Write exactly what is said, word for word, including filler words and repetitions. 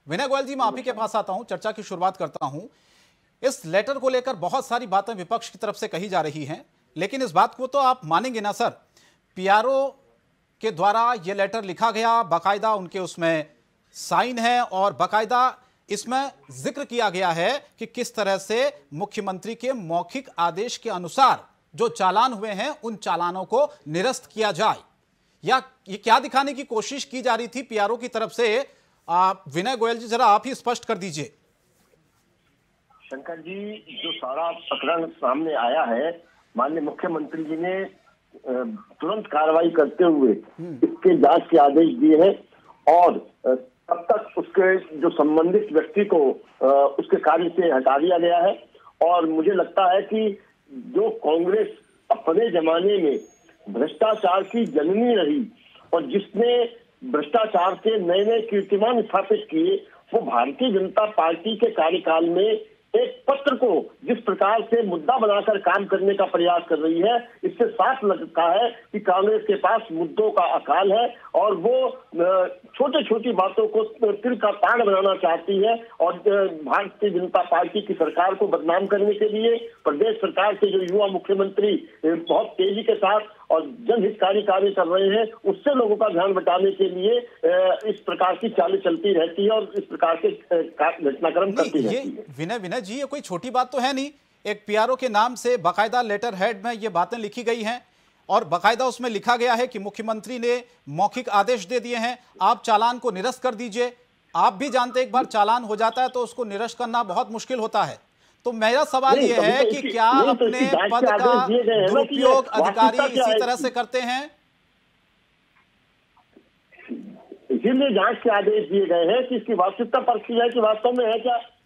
विनय गोयल जी, मैं आप ही के पास आता हूं, चर्चा की शुरुआत करता हूं। इस लेटर को लेकर बहुत सारी बातें विपक्ष की तरफ से कही जा रही हैं, लेकिन इस बात को तो आप मानेंगे ना सर, पीआरओ के द्वारा यह लेटर लिखा गया, बाकायदा उनके उसमें साइन है और बाकायदा इसमें जिक्र किया गया है कि किस तरह से मुख्यमंत्री के मौखिक आदेश के अनुसार जो चालान हुए हैं उन चालानों को निरस्त किया जाए। या ये क्या दिखाने की कोशिश की जा रही थी पीआरओ की तरफ से? आप विनय गोयल जी जरा आप ही स्पष्ट कर दीजिए। शंकर जी, जो सारा प्रकरण सामने आया है, माननीय मुख्यमंत्री जी ने तुरंत कार्रवाई करते हुए इसके जांच के आदेश दिए हैं और तब तक उसके जो संबंधित व्यक्ति को उसके कार्य से हटा दिया गया है। और मुझे लगता है कि जो कांग्रेस अपने जमाने में भ्रष्टाचार की जननी रही और जिसने भ्रष्टाचार के नए नए कीर्तिमान स्थापित किए, वो भारतीय जनता पार्टी के कार्यकाल में एक पत्र को जिस प्रकार से मुद्दा बनाकर काम करने का प्रयास कर रही है, इससे साफ लगता है कि कांग्रेस के पास मुद्दों का अकाल है और वो छोटे छोटी बातों को तिल का ताड़ बनाना चाहती है। और भारतीय जनता पार्टी की सरकार को बदनाम करने के लिए प्रदेश सरकार के जो युवा मुख्यमंत्री बहुत तेजी के साथ और जनहितकारी कार्य कर रहे हैं, उससे लोगों का ध्यान बटाने के लिए इस प्रकार की चालें चलती रहती है और इस प्रकार के घटनाक्रम करती रहती है। विनय विनय जी, ये कोई छोटी बात तो है नहीं। एक पीआरओ के नाम से बाकायदा लेटर हेड में ये बातें लिखी गई हैं और बाकायदा उसमें लिखा गया है कि मुख्यमंत्री ने मौखिक आदेश दे दिए हैं, आप चालान को निरस्त कर दीजिए। आप भी जानते हैं एक बार चालान हो जाता है तो उसको निरस्त करना बहुत मुश्किल होता है। तो मेरा सवाल यह है कि क्या अपने पद का दुरुपयोग अधिकारी इसी तरह से करते हैं? इसीलिए जांच के आदेश दिए गए हैं कि इसकी वास्तविकता परखी जाए कि वास्तव में है क्या।